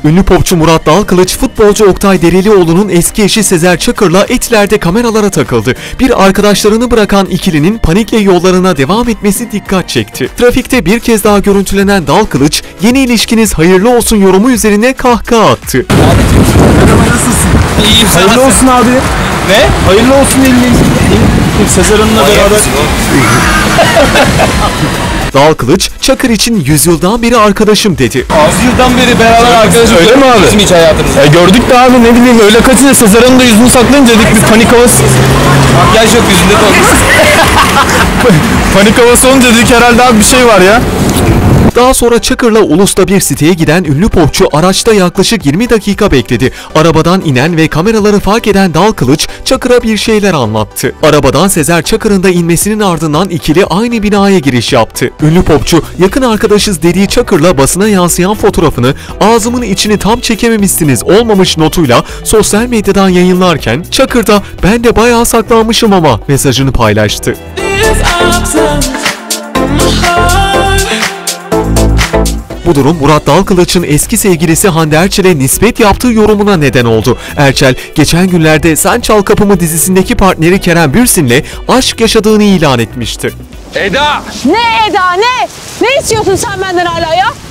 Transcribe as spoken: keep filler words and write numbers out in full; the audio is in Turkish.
Ünlü popçu Murat Dalkılıç, futbolcu Oktay Derelioğlu'nun eski eşi Sezer Çakır'la Etiler'de kameralara takıldı. Bir arkadaşlarını bırakan ikilinin panikle yollarına devam etmesi dikkat çekti. Trafikte bir kez daha görüntülenen Dalkılıç, yeni ilişkiniz hayırlı olsun yorumu üzerine kahkaha attı. Merhaba, nasılsın? İyiyim. Hayırlı olsun abi. Ne? Hayırlı olsun eliniz. Sezer Hanım'la beraber. Dalkılıç, Çakır için yüzyıldan beri arkadaşım dedi. altı yıldan beri beraber arkadaşım. Öyle mi abi? Bizim hiç hayatımızda. E gördük de abi, ne bileyim, öyle kaçınca Sezer Hanım da yüzünü saklayınca dedik bir panik havası. Makyaj yok yüzünde de olmuş. Panik havası olunca dedik herhalde abi bir şey var ya. Daha sonra Çakır'la Ulus'ta bir siteye giden ünlü popçu araçta yaklaşık yirmi dakika bekledi. Arabadan inen ve kameraları fark eden Dalkılıç, Çakır'a bir şeyler anlattı. Arabadan Sezer Çakır'ın da inmesinin ardından ikili aynı binaya giriş yaptı. Ünlü popçu, yakın arkadaşız dediği Çakır'la basına yansıyan fotoğrafını ağzımın içini tam çekememişsiniz olmamış notuyla sosyal medyadan yayınlarken, Çakır da ben de bayağı saklanmışım ama mesajını paylaştı. Bu durum Murat Dalkılıç'ın eski sevgilisi Hande Erçel'e nispet yaptığı yorumuna neden oldu. Erçel, geçen günlerde Sen Çal Kapımı dizisindeki partneri Kerem Bürsin'le aşk yaşadığını ilan etmişti. Eda! Ne Eda ne? Ne istiyorsun sen benden hala ya?